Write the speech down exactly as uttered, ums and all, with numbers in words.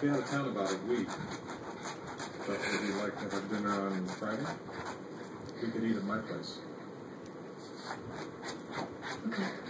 be out of town about a week. But would you like to have dinner on Friday? We could eat at my place. Okay.